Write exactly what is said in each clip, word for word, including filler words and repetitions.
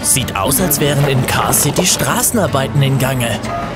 Sieht aus, als wären in Car City Straßenarbeiten in Gange.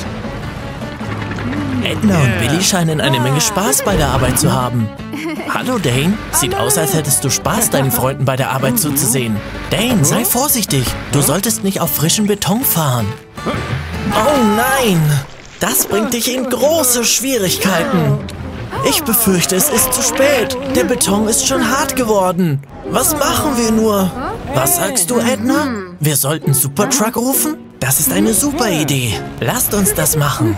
Edna und Billy scheinen eine Menge Spaß bei der Arbeit zu haben. Hallo Dane, sieht aus, als hättest du Spaß, deinen Freunden bei der Arbeit zuzusehen. Dane, sei vorsichtig, du solltest nicht auf frischen Beton fahren. Oh nein, das bringt dich in große Schwierigkeiten. Ich befürchte, es ist zu spät. Der Beton ist schon hart geworden. Was machen wir nur? Was sagst du, Edna? Wir sollten Supertruck rufen? Das ist eine super Idee. Lasst uns das machen.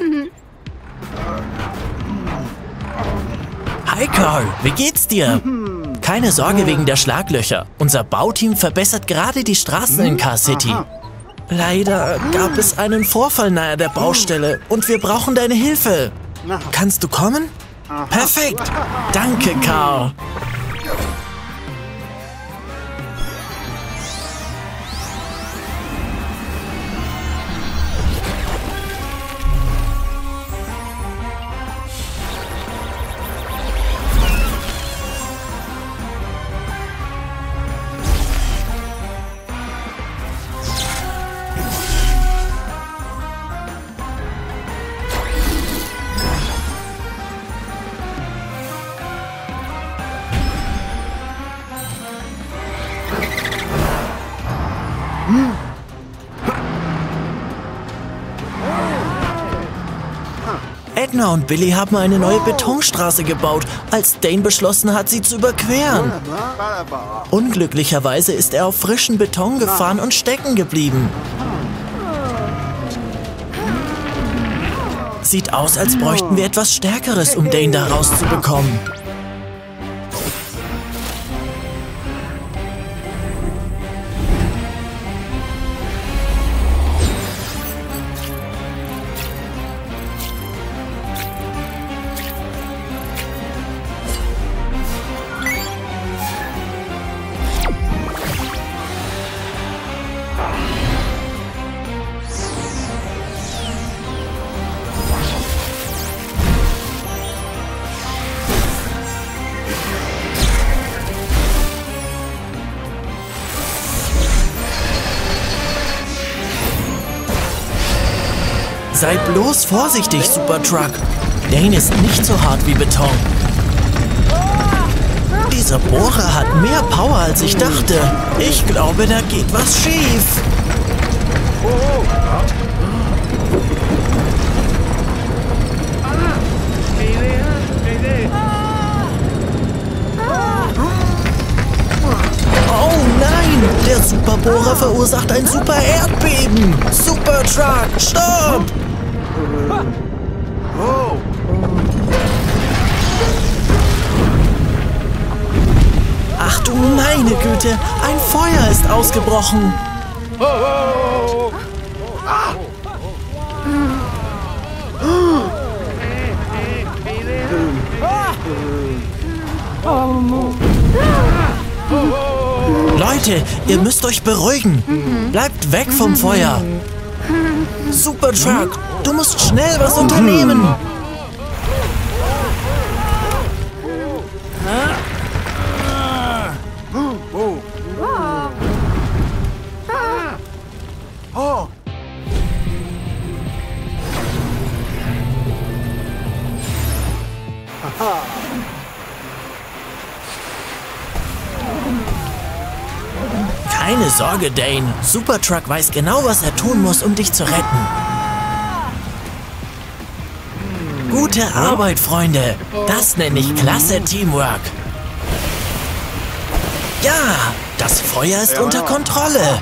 Hi Carl, wie geht's dir? Keine Sorge wegen der Schlaglöcher. Unser Bauteam verbessert gerade die Straßen in Car City. Leider gab es einen Vorfall nahe der Baustelle und wir brauchen deine Hilfe. Kannst du kommen? Perfekt. Danke, Carl. Edna und Billy haben eine neue Betonstraße gebaut, als Dane beschlossen hat, sie zu überqueren. Unglücklicherweise ist er auf frischen Beton gefahren und stecken geblieben. Sieht aus, als bräuchten wir etwas Stärkeres, um Dane da rauszubekommen. Sei bloß vorsichtig, Supertruck. Dane ist nicht so hart wie Beton. Dieser Bohrer hat mehr Power, als ich dachte. Ich glaube, da geht was schief. Oh nein, der Superbohrer verursacht ein super Erdbeben. Supertruck, stopp! Ach du meine Güte, ein Feuer ist ausgebrochen. Leute, ihr müsst euch beruhigen. Bleibt weg vom Feuer. Supertruck, du musst schnell was unternehmen. Keine Sorge, Dane. Supertruck weiß genau, was er tun muss, um dich zu retten. Gute Arbeit, Freunde. Das nenne ich klasse Teamwork. Ja, das Feuer ist unter Kontrolle.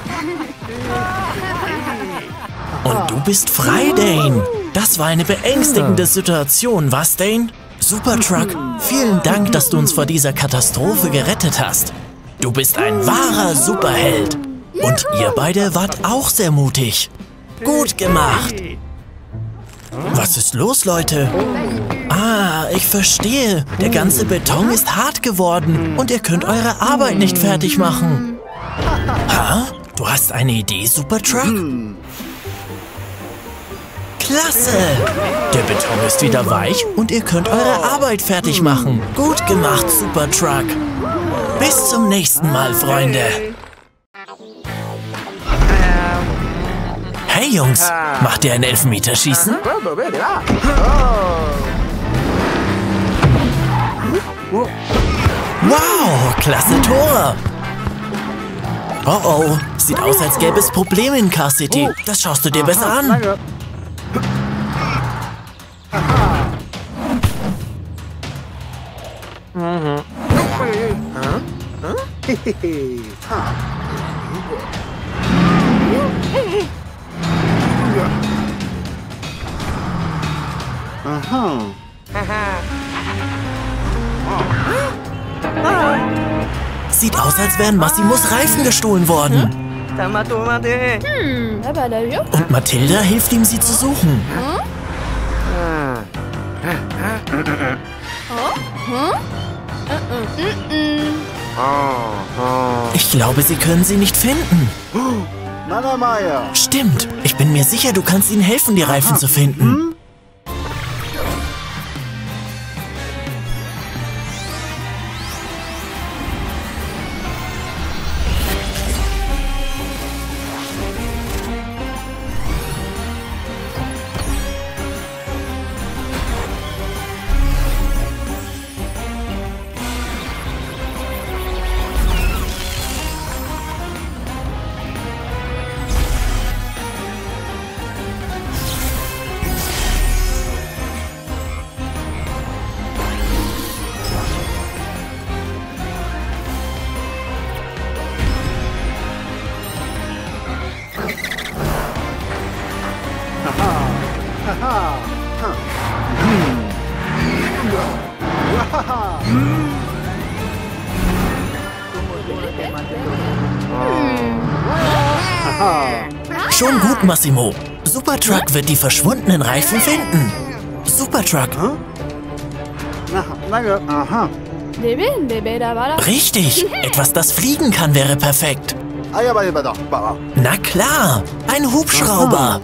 Und du bist frei, Dane. Das war eine beängstigende Situation, was, Dane? Supertruck, vielen Dank, dass du uns vor dieser Katastrophe gerettet hast. Du bist ein wahrer Superheld. Und ihr beide wart auch sehr mutig. Gut gemacht. Was ist los, Leute? Ah, ich verstehe. Der ganze Beton ist hart geworden und ihr könnt eure Arbeit nicht fertig machen. Ha? Du hast eine Idee, Supertruck? Klasse! Der Beton ist wieder weich und ihr könnt eure Arbeit fertig machen. Gut gemacht, Supertruck. Bis zum nächsten Mal, Freunde. Hey Jungs, macht ihr ein Elfmeterschießen? Wow, klasse Tor! Oh oh, sieht aus, als gäbe es Probleme in Car City. Das schaust du dir besser an. Sieht aus, als wären Massimos Reifen gestohlen worden. Und Mathilda hilft ihm, sie zu suchen. Ich glaube, sie können sie nicht finden. Stimmt. Ich bin mir sicher, du kannst ihnen helfen, die Reifen zu finden. Schon gut, Massimo. Supertruck wird die verschwundenen Reifen finden. Supertruck. Richtig. Etwas, das fliegen kann, wäre perfekt. Na klar. Ein Hubschrauber.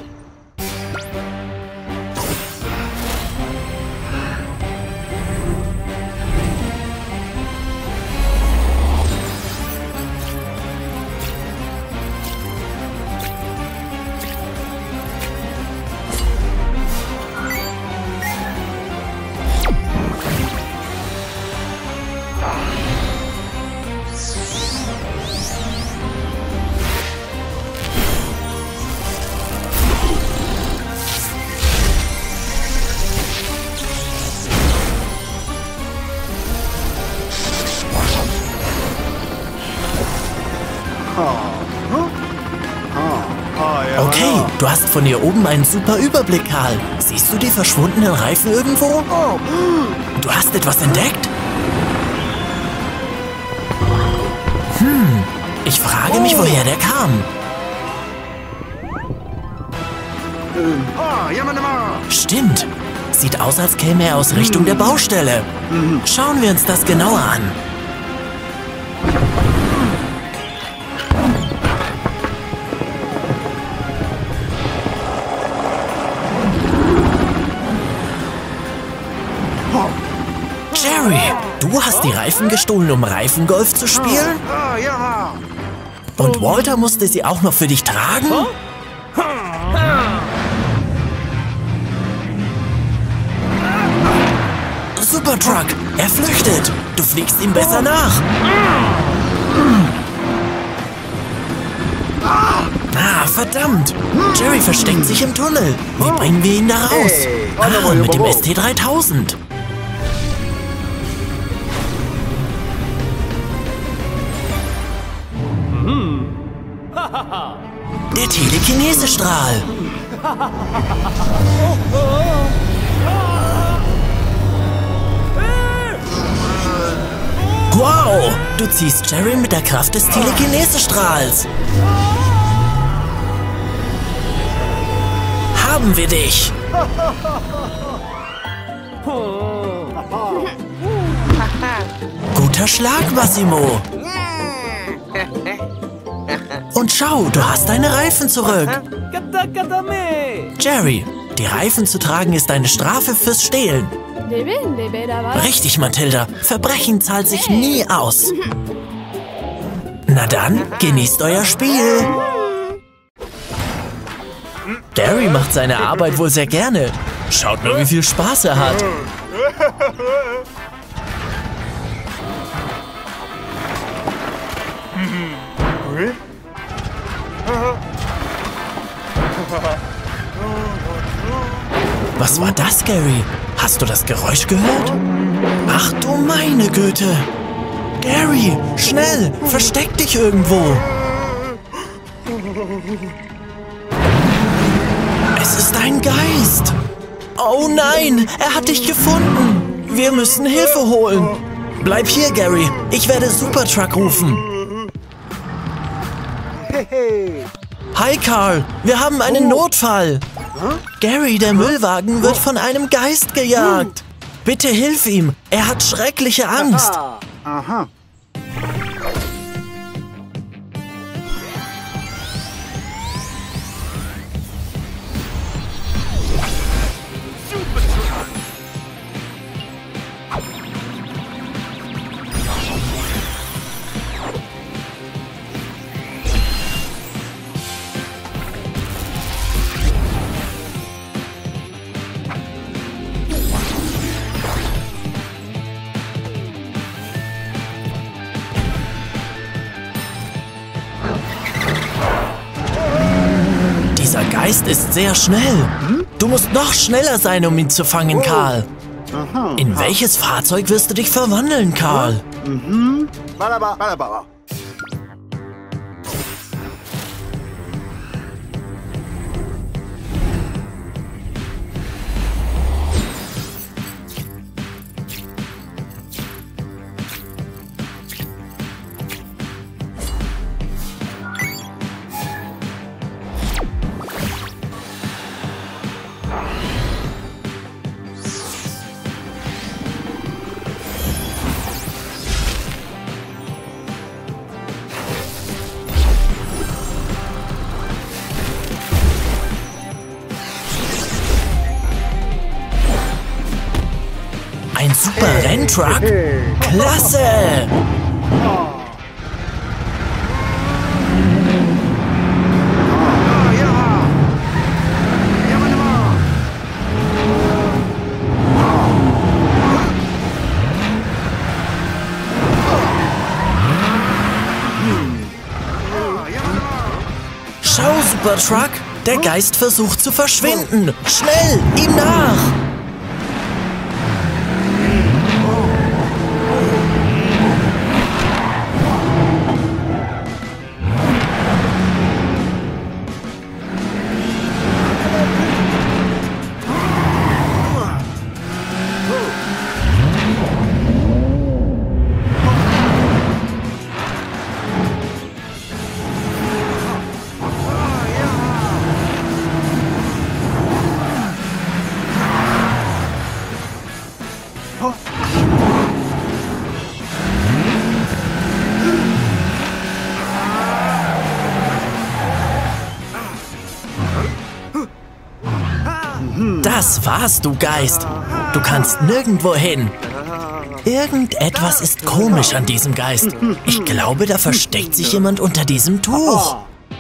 Okay, du hast von hier oben einen super Überblick, Karl. Siehst du die verschwundenen Reifen irgendwo? Du hast etwas entdeckt? Hm, ich frage mich, woher der kam. Stimmt. Sieht aus, als käme er aus Richtung der Baustelle. Schauen wir uns das genauer an. Jerry, du hast die Reifen gestohlen, um Reifengolf zu spielen? Und Walter musste sie auch noch für dich tragen? Supertruck, er flüchtet. Du fliegst ihm besser nach. Ah, verdammt. Jerry versteckt sich im Tunnel. Wie bringen wir ihn da raus? Ah, mit dem S T dreitausend. Der Telekinesestrahl. Wow, du ziehst Jerry mit der Kraft des Telekinesestrahls. Haben wir dich. Guter Schlag, Massimo. Und schau, du hast deine Reifen zurück. Jerry, die Reifen zu tragen ist eine Strafe fürs Stehlen. Richtig, Mathilda. Verbrechen zahlt sich nie aus. Na dann, genießt euer Spiel. Gary macht seine Arbeit wohl sehr gerne. Schaut nur, wie viel Spaß er hat. Was war das, Gary? Hast du das Geräusch gehört? Ach du meine Güte! Gary, schnell, versteck dich irgendwo! Es ist ein Geist! Oh nein, er hat dich gefunden! Wir müssen Hilfe holen! Bleib hier, Gary, ich werde Supertruck rufen! Hi, Carl, wir haben einen Notfall! Gary, der Müllwagen, wird von einem Geist gejagt! Bitte hilf ihm, er hat schreckliche Angst! Aha. Dieser Geist ist sehr schnell. Du musst noch schneller sein, um ihn zu fangen, Carl. In welches Fahrzeug wirst du dich verwandeln, Carl? Mhm. Balaba, balaba. Ein super Renntruck? Klasse! Schau, Supertruck! Der Geist versucht zu verschwinden! Schnell, ihm nach! Das war's, du Geist. Du kannst nirgendwo hin. Irgendetwas ist komisch an diesem Geist. Ich glaube, da versteckt sich jemand unter diesem Tuch.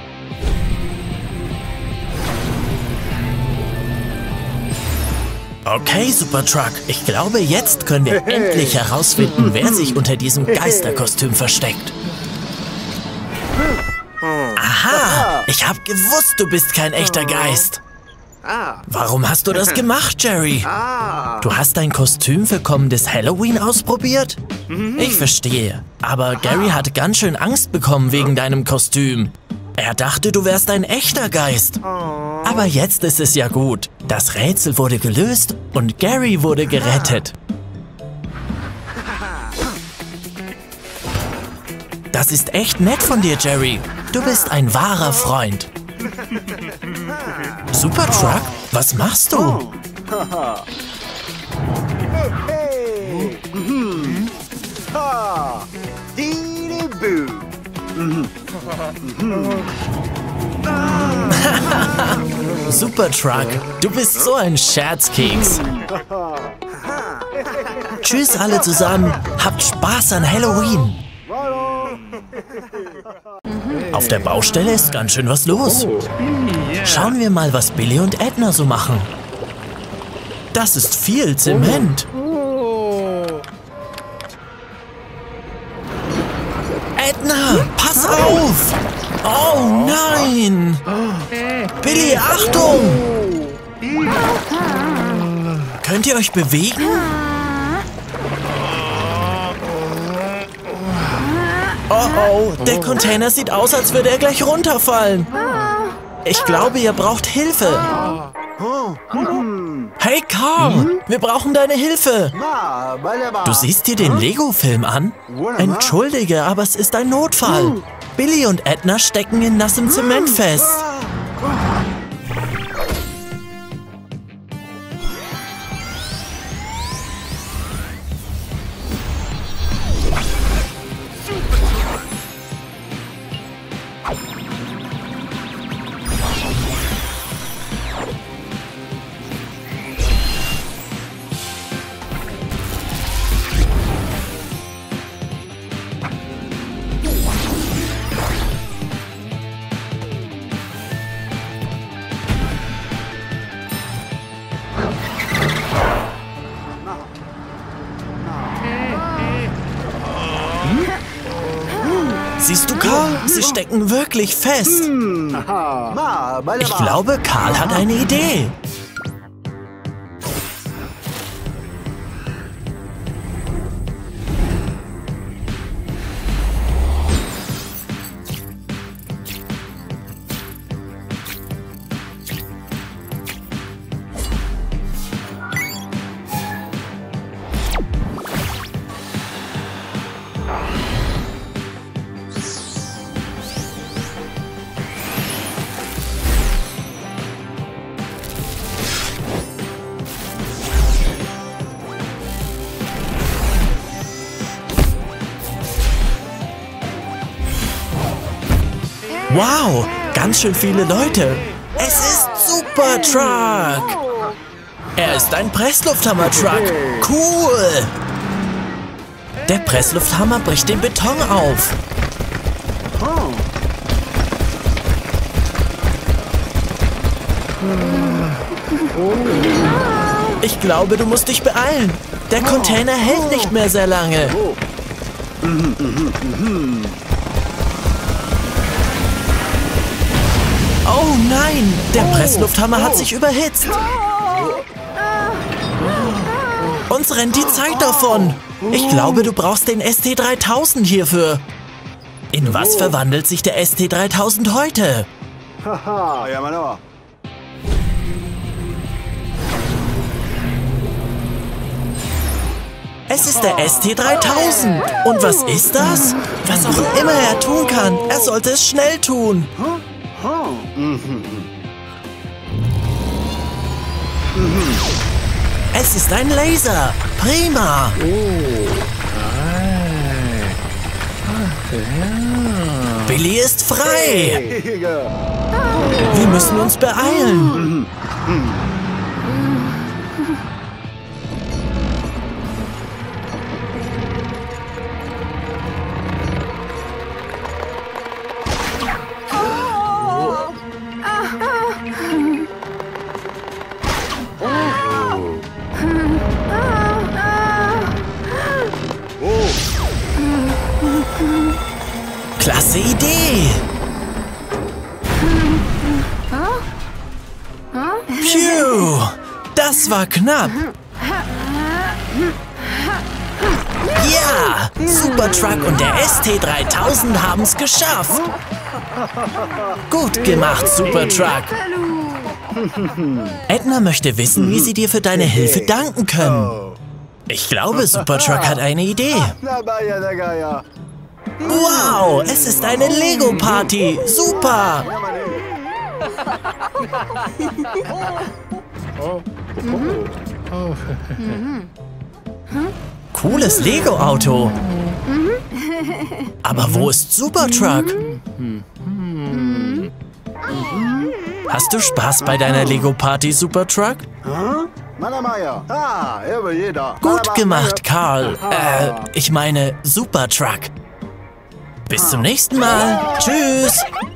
Okay, Supertruck. Ich glaube, jetzt können wir endlich herausfinden, wer sich unter diesem Geisterkostüm versteckt. Aha! Ich hab gewusst, du bist kein echter Geist. Warum hast du das gemacht, Jerry? Du hast dein Kostüm für kommendes Halloween ausprobiert? Ich verstehe. Aber Gary hat ganz schön Angst bekommen wegen deinem Kostüm. Er dachte, du wärst ein echter Geist. Aber jetzt ist es ja gut. Das Rätsel wurde gelöst und Gary wurde gerettet. Das ist echt nett von dir, Jerry. Du bist ein wahrer Freund. Supertruck, was machst du? Supertruck, du bist so ein Scherzkeks. Tschüss alle zusammen, habt Spaß an Halloween. Auf der Baustelle ist ganz schön was los. Schauen wir mal, was Billy und Edna so machen. Das ist viel Zement. Edna, pass auf! Oh nein! Billy, Achtung! Könnt ihr euch bewegen? Oh oh, der Container sieht aus, als würde er gleich runterfallen. Ich glaube, ihr braucht Hilfe. Hey Carl, wir brauchen deine Hilfe. Du siehst dir den Lego-Film an? Entschuldige, aber es ist ein Notfall. Billy und Edna stecken in nassem Zement fest. Siehst du, Carl? Sie stecken wirklich fest. Ich glaube, Carl hat eine Idee. Wow, ganz schön viele Leute. Es ist Super Truck. Er ist ein Presslufthammer-Truck. Cool. Der Presslufthammer bricht den Beton auf. Ich glaube, du musst dich beeilen. Der Container hält nicht mehr sehr lange. Oh nein, der Presslufthammer hat sich überhitzt. Uns rennt die Zeit davon. Ich glaube, du brauchst den S T dreitausend hierfür. In was verwandelt sich der S T dreitausend heute? Es ist der S T dreitausend. Und was ist das? Was auch immer er tun kann, er sollte es schnell tun. Es ist ein Laser. Prima. Billy ist frei. Wir müssen uns beeilen. Klasse Idee! Phew! Das war knapp! Ja! Supertruck und der S T dreitausend haben es geschafft! Gut gemacht, Supertruck! Edna möchte wissen, wie sie dir für deine Hilfe danken können. Ich glaube, Supertruck hat eine Idee. Wow, es ist eine Lego-Party. Super. Cooles Lego-Auto. Aber wo ist Supertruck? Hast du Spaß bei deiner Lego-Party, Supertruck? Gut gemacht, Carl. Äh, ich meine, Supertruck. Bis zum nächsten Mal. Tschüss.